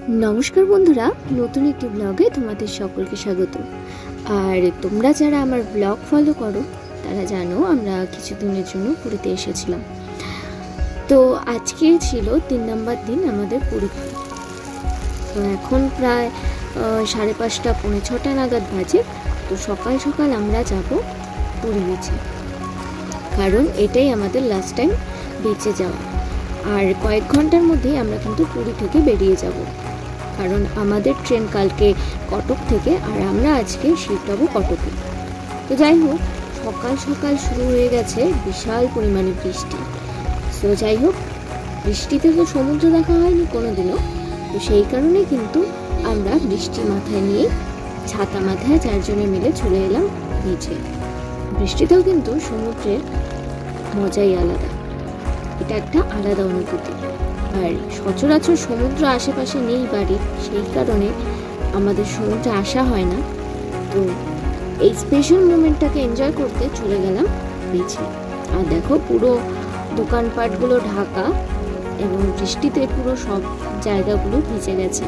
नमस्कार बंधुरा नतून एक ब्लगे तुम्हारे सकल के स्वागत। और तुम्हारा जरा आमार ब्लग फलो करो तारा जानो आमरा किछुदिनेर जोन्नो पुरीते एसेछिलाम। तो आज के छिलो 3 नम्बर दिन आमादेर परीक्षा। तो एखन प्राय 5:30 पौने 6टा नागाद बाजे। तो सकाल सकाल आमरा जाबो पुरी बीचे, कारण एटाई आमादेर लास्ट टाइम बीचे जाওয়া। और कয়েক घंटार मধ্যেই আমরা কিন্তু পুরী থেকে বেরিয়ে যাব, কারণ আমাদের ট্রেন কালকে কটক থেকে আর আমরা আজকে শিফট হব কটকে। তো যাই হোক, সকাল সকাল শুরু হয়ে গেছে বিশাল পরিমাণে বৃষ্টি। তো যাই হোক, বৃষ্টিতে তো সমুদ্র দেখা হয়নি কোনোদিনও, তো সেই কারণে কিন্তু আমরা বৃষ্টি মাথায় নিয়ে ছাতা মাথায় 4 জনে মিলে চলে এলাম নিচে। বৃষ্টিতেও কিন্তু সমুদ্রের মজাই আলাদা, এটা একটা আলাদা অনুভূতি। আর সচরাচর সমুদ্র আশেপাশে নেই বাড়ির, সেই কারণে আমাদের সমুদ্রে আসা হয় না। তো এই স্পেশাল মোমেন্টটাকে এনজয় করতে চলে গেলাম বিচে। আর দেখো, পুরো দোকানপাটগুলো ঢাকা এবং বৃষ্টিতে পুরো সব জায়গাগুলো ভিজে গেছে।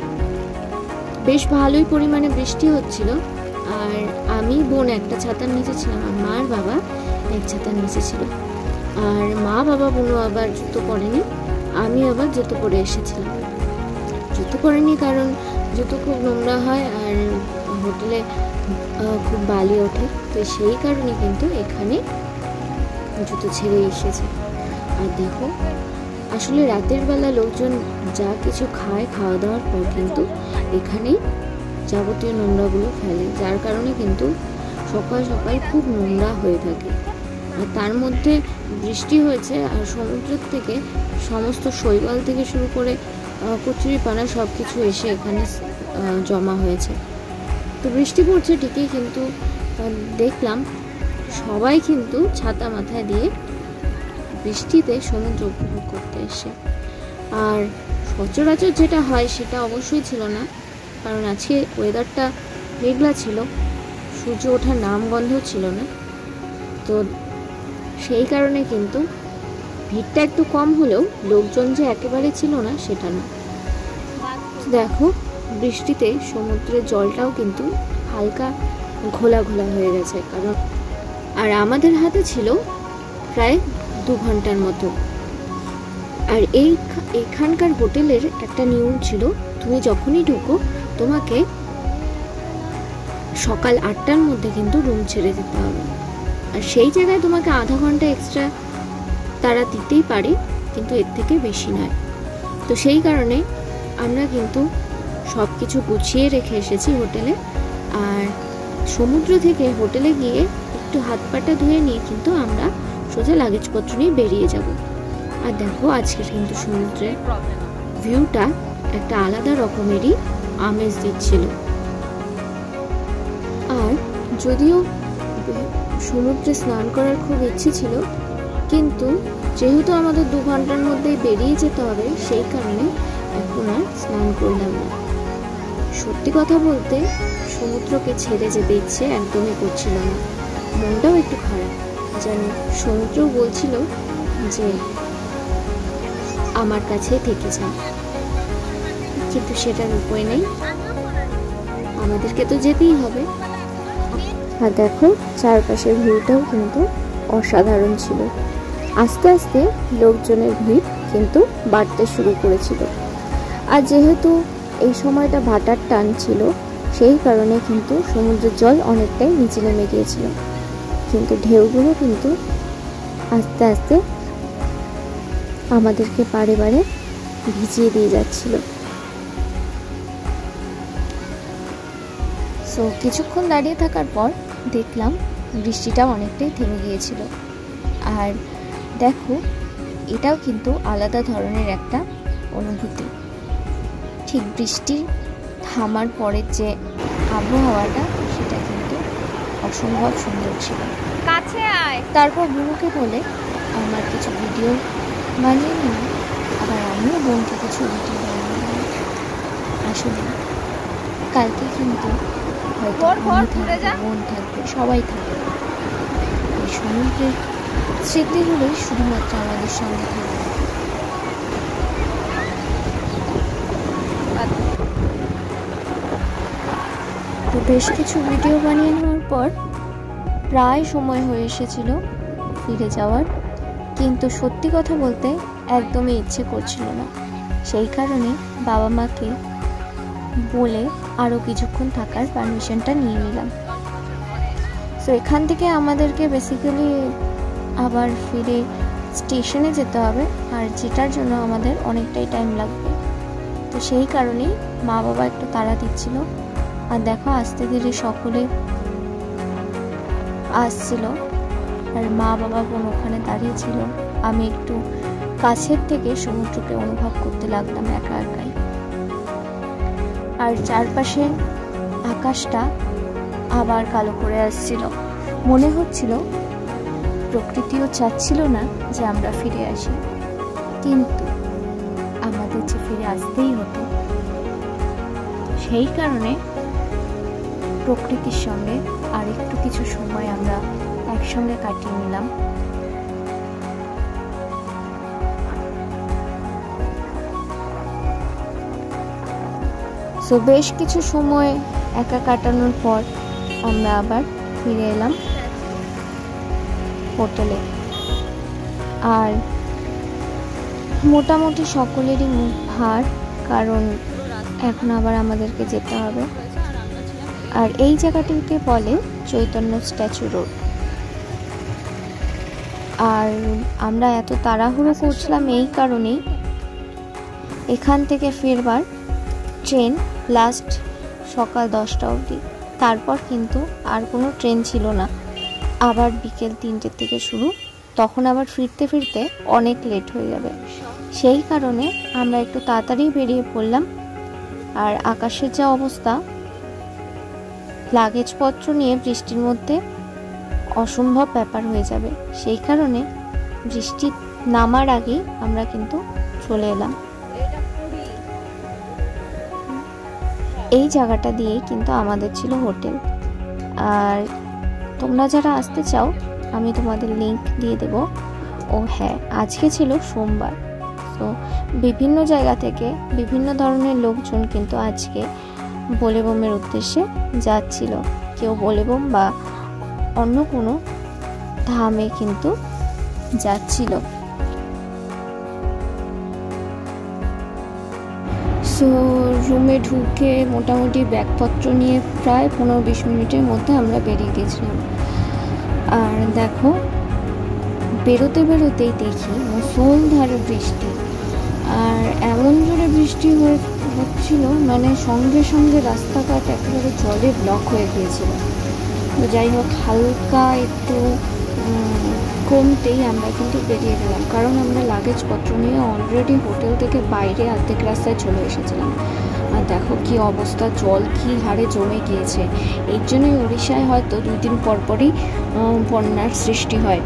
বেশ ভালোই পরিমাণে বৃষ্টি হচ্ছিল। আর আমি বোন একটা ছাতার নিচে ছিলাম, আর মা আর বাবা এক ছাতার নিচে ছিল। আর মা বাবা বোনও আবার জুতো পরেনি, আমি আবার জুতো পরে এসেছিলাম। জুতো পরেনি কারণ জুতো খুব নোংরা হয় আর হোটেলে খুব বালি ওঠে, তো সেই কারণে কিন্তু এখানে জুতো ছেড়ে এসেছে। আর দেখো, আসলে রাতের বেলা লোকজন যা কিছু খায়, খাওয়া দাওয়ার পর কিন্তু এখানেই যাবতীয় নোংরাগুলো ফেলে, যার কারণে কিন্তু সকাল সকাল খুব নোংরা হয়ে থাকে। আর তার মধ্যে বৃষ্টি হয়েছে, আর সমুদ্রের থেকে সমস্ত শৈবাল থেকে শুরু করে কচুরিপানা সব কিছু এসে এখানে জমা হয়েছে। তো বৃষ্টি পড়ছে ঠিকই, কিন্তু দেখলাম সবাই কিন্তু ছাতা মাথায় দিয়ে বৃষ্টিতে সমুদ্র উপভোগ করতে এসে। আর সচরাচর যেটা হয় সেটা অবশ্যই ছিল না, কারণ আজকে ওয়েদারটা মেঘলা ছিল, সূর্য ওঠার নামগন্ধ ছিল না। তো সেই কারণে কিন্তু ভিড়টা একটু কম হলেও লোকজন যে একেবারে ছিল না সেটা না। দেখো, বৃষ্টিতে সমুদ্রের জলটাও কিন্তু হালকা ঘোলা ঘোলা হয়ে গেছে, কারণ আর আমাদের হাতে ছিল প্রায় 2 ঘন্টার মতো। আর এইখানকার হোটেলের একটা নিয়ম ছিল, তুমি যখনই ঢুকো তোমাকে সকাল 8টার মধ্যে কিন্তু রুম ছেড়ে দিতে হবে। আর সেই জায়গায় তোমাকে আধা ঘন্টা এক্সট্রা তারা দিতেই পারে, কিন্তু এর থেকে বেশি নয়। তো সেই কারণে আমরা কিন্তু সব কিছু গুছিয়ে রেখে এসেছি হোটেলে। আর সমুদ্র থেকে হোটেলে গিয়ে একটু হাত পাটা ধুয়ে নিয়ে কিন্তু আমরা সোজা লাগেজপত্র নিয়ে বেরিয়ে যাব। আর দেখো, আজকে কিন্তু সমুদ্রের ভিউটা একটা আলাদা রকমেরই আমেজ দিচ্ছিল। আর যদিও সমুদ্রে স্নান করার খুব ইচ্ছে ছিল, কিন্তু যেহেতু আমাদের 2 ঘন্টার মধ্যেই বেরিয়ে যেতে হবে, সেই কারণে এখন আর স্নান করলাম না। সত্যি কথা বলতে সমুদ্রকে ছেড়ে যেতে ইচ্ছে একদমই করছিল না, মনটাও একটু খারাপ। যেন সমুদ্রও বলছিল যে আমার কাছে থেকে যান, কিন্তু সেটার উপায় নেই, আমাদেরকে তো যেতেই হবে। আর দেখো, চারপাশের ভিউটাও কিন্তু অসাধারণ ছিল। আস্তে আস্তে লোকজনের ভিড় কিন্তু বাড়তে শুরু করেছিল। আর যেহেতু এই সময়টা ভাটার টান ছিল, সেই কারণে কিন্তু সমুদ্রের জল অনেকটাই নিচে নেমে গিয়েছিল, কিন্তু ঢেউগুলো কিন্তু আস্তে আস্তে আমাদেরকে বারে বারে ভিজিয়ে দিয়ে যাচ্ছিল। সো কিছুক্ষণ দাঁড়িয়ে থাকার পর দেখলাম বৃষ্টিটা অনেকটাই থেমে গিয়েছিল। আর দেখো, এটাও কিন্তু আলাদা ধরনের একটা অনুভূতি। ঠিক বৃষ্টি থামার পরের যে আবহাওয়াটা, সেটা কিন্তু অসম্ভব সুন্দর ছিল। কাছে আয়। তারপর বুনুকে বলে আমার কিছু ভিডিও বানিয়ে নিলাম, আবার আমিও বোনকে কিছু ভিডিও বানিয়ে নিলাম। আসলে কালকে কিন্তু হয়তো বোন থাকবে, সবাই থাকবে। এই সমুদ্রের স্মৃতিগুলোই শুধুমাত্র আমাদের সঙ্গে থাকবে। তো বেশ কিছু ভিডিও বানিয়ে নেওয়ার পর প্রায় সময় হয়ে এসেছিল ফিরে যাওয়ার, কিন্তু সত্যি কথা বলতে একদমই ইচ্ছে করছিল না। সেই কারণে বাবা মাকে বলে আরও কিছুক্ষণ থাকার পারমিশনটা নিয়ে নিলাম। তো এখান থেকে আমাদেরকে বেসিক্যালি আবার ফিরে স্টেশনে যেতে হবে, আর যেটার জন্য আমাদের অনেকটাই টাইম লাগবে। তো সেই কারণেই মা বাবা একটু তাড়া দিচ্ছিল। আর দেখো আস্তে ধীরে সকলে আসছিল, আর মা বাবা বোন ওখানে দাঁড়িয়েছিল। আমি একটু কাছের থেকে সমুদ্রকে অনুভব করতে লাগলাম একা একাই। আর চারপাশে আকাশটা আবার কালো করে আসছিল। মনে হচ্ছিল প্রকৃতিও চাচ্ছিল না যে আমরা ফিরে আসি, কিন্তু আমাদের যে ফিরে আসতেই হতো। সেই কারণে প্রকৃতির সঙ্গে আর একটু কিছু সময় আমরা একসঙ্গে কাটিয়ে নিলাম। তো বেশ কিছু সময় একা কাটানোর পর আমরা আবার ফিরে এলাম হোটেলে। আর মোটামুটি সকলেরই মুখ ভার, কারণ এখন আবার আমাদেরকে যেতে হবে। আর এই জায়গাটিকে বলে চৈতন্য স্ট্যাচু রোড। আর আমরা এত তাড়াহুড়ো করছিলাম এই কারণেই, এখান থেকে ফেরবার ট্রেন লাস্ট সকাল 10টা অবধি, তারপর কিন্তু আর কোনো ট্রেন ছিল না। আবার বিকেল 3টের থেকে শুরু, তখন আবার ফিরতে ফিরতে অনেক লেট হয়ে যাবে। সেই কারণে আমরা একটু তাড়াতাড়ি বেরিয়ে পড়লাম। আর আকাশের যা অবস্থা, লাগেজপত্র নিয়ে বৃষ্টির মধ্যে অসম্ভব ব্যাপার হয়ে যাবে। সেই কারণে বৃষ্টি নামার আগেই আমরা কিন্তু চলে এলাম। এই জায়গাটা দিয়েই কিন্তু আমাদের ছিল হোটেল। আর তোমরা যারা আসতে চাও আমি তোমাদের লিংক দিয়ে দেব। ও হ্যাঁ, আজকে ছিল সোমবার, তো বিভিন্ন জায়গা থেকে বিভিন্ন ধরনের লোকজন কিন্তু আজকে বোলেবমের উদ্দেশ্যে যাচ্ছিল। কেউ বোলেবম বা অন্য কোনো ধামে কিন্তু যাচ্ছিল। সো রুমে ঢুকে মোটামুটি ব্যাগপত্র নিয়ে প্রায় 15-20 মিনিটের মধ্যে আমরা বেরিয়ে গেছিলাম। আর দেখো বেরোতে বেরোতেই দেখি মুষলধারে বৃষ্টি, আর এমন জোরে বৃষ্টি হচ্ছিল মানে সঙ্গে সঙ্গে রাস্তাঘাট একেবারে জলে ব্লক হয়ে গিয়েছিল। তো যাই হোক, হালকা একটু কমতেই আমরা কিন্তু বেরিয়ে গেলাম, কারণ আমরা লাগেজপত্র নিয়ে অলরেডি হোটেল থেকে বাইরে অর্ধেক রাস্তায় চলে এসেছিলাম। আর দেখো কি অবস্থা, জল কি হারে জমে গিয়েছে। এর জন্যই উড়িষ্যায় হয়তো 2 দিন পরপরই বন্যার সৃষ্টি হয়।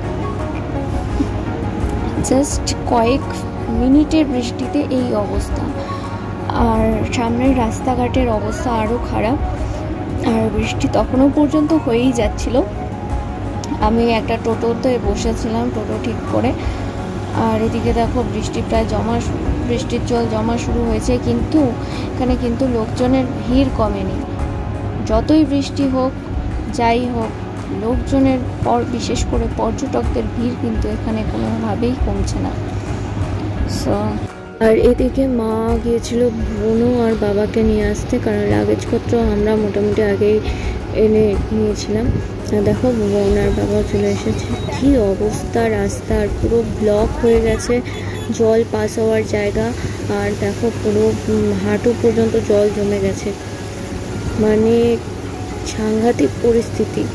জাস্ট কয়েক মিনিটের বৃষ্টিতে এই অবস্থা। আর সামনের রাস্তাঘাটের অবস্থা আরও খারাপ। আর বৃষ্টি তখনও পর্যন্ত হয়েই যাচ্ছিল। আমি একটা টোটোতে বসেছিলাম, টোটো ঠিক করে। আর এদিকে দেখো বৃষ্টির জল জমা শুরু হয়েছে, কিন্তু এখানে কিন্তু লোকজনের ভিড় কমেনি। যতই বৃষ্টি হোক যাই হোক, লোকজনের বিশেষ করে পর্যটকদের ভিড় কিন্তু এখানে কোনোভাবেই কমছে না। সো আর এদিকে মা গিয়েছিল বোনও আর বাবাকে নিয়ে আসতে, কারণ লাগেজপত্র আমরা মোটামুটি আগেই এনে নিয়েছিলাম। দেখো বোন আর বাবা চলে এসেছে। কি অবস্থা রাস্তার, পুরো ব্লক হয়ে গেছে, জল পাস হওয়ার জায়গা। আর দেখো পুরো হাঁটু পর্যন্ত জল জমে গেছে, মানে সাংঘাতিক পরিস্থিতি।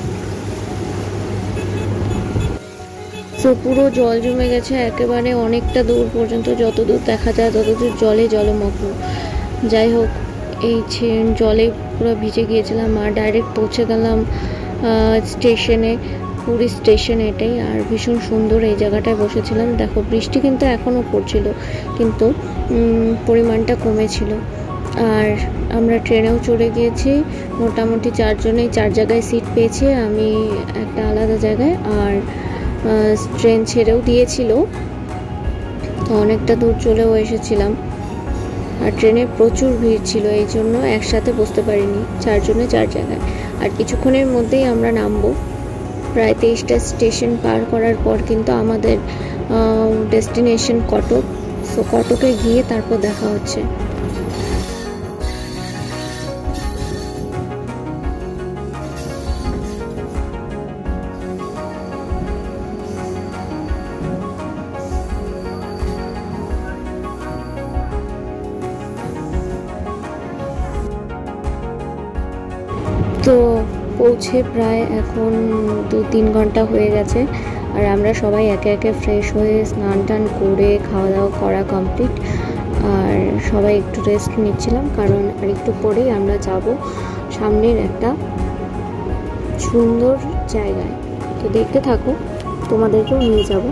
তো পুরো জল জমে গেছে একেবারে অনেকটা দূর পর্যন্ত, যত দূর দেখা যায় তত দূর জলমগ্ন। যাই হোক, এই জলে পুরো ভিজে গিয়েছিলাম। আর ডাইরেক্ট পৌঁছে গেলাম স্টেশনে, পুরী স্টেশন এটাই। আর ভীষণ সুন্দর এই জায়গাটায় বসেছিলাম। দেখো বৃষ্টি কিন্তু এখনও পড়ছিল, কিন্তু পরিমাণটা কমেছিল। আর আমরা ট্রেনেও চড়ে গিয়েছি, মোটামুটি 4 জনেই 4 জায়গায় সিট পেয়েছি, আমি একটা আলাদা জায়গায়। আর ট্রেন ছেড়েও দিয়েছিল, তো অনেকটা দূর চলেও এসেছিলাম। আর ট্রেনে প্রচুর ভিড় ছিল, এই জন্য একসাথে বসতে পারিনি, 4 জনে 4 জায়গায়। আর কিছুক্ষণের মধ্যেই আমরা নামবো। প্রায় 23টা স্টেশন পার করার পর কিন্তু আমাদের ডেস্টিনেশন কটক। সো কটকে গিয়ে তারপর দেখা হচ্ছে। তো পৌঁছে প্রায় এখন 2-3 ঘন্টা হয়ে গেছে। আর আমরা সবাই একে একে ফ্রেশ হয়ে স্নান টান করে খাওয়া দাওয়া করা কমপ্লিট। আর সবাই একটু রেস্ট নিচ্ছিলাম, কারণ আর একটু পরেই আমরা যাব সামনের একটা সুন্দর জায়গায়। তো দেখতে থাকো, তোমাদেরকেও নিয়ে যাব।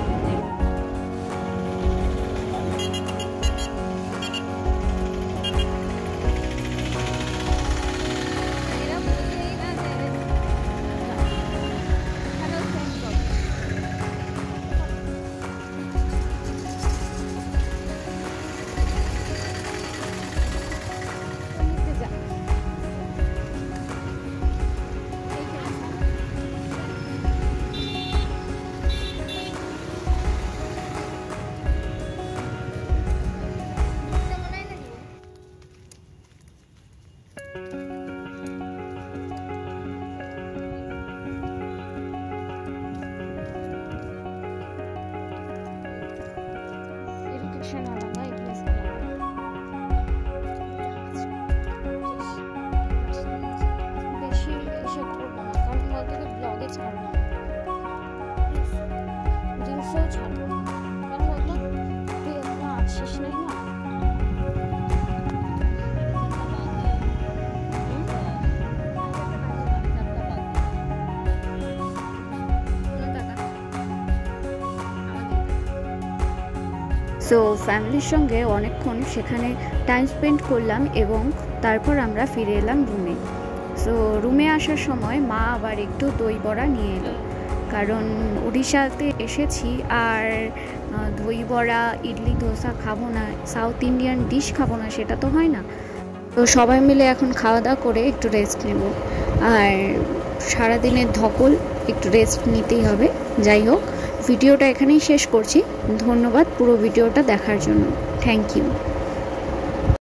সো ফ্যামিলির সঙ্গে অনেকক্ষণ সেখানে টাইম স্পেন্ড করলাম এবং তারপর আমরা ফিরে এলাম রুমে। সো রুমে আসার সময় মা আবার একটু দই বড়া নিয়ে এলো, কারণ উড়িষ্যাতে এসেছি আর দই বড়া ইডলি ধোসা খাবো না, সাউথ ইন্ডিয়ান ডিশ খাবো না, সেটা তো হয় না। তো সবাই মিলে এখন খাওয়া দাওয়া করে একটু রেস্ট নেব। আর সারাদিনের ধকল, একটু রেস্ট নিতেই হবে। যাই হোক, ভিডিওটা এখানেই শেষ করছি। ধন্যবাদ পুরো ভিডিওটা দেখার জন্য। Thank you.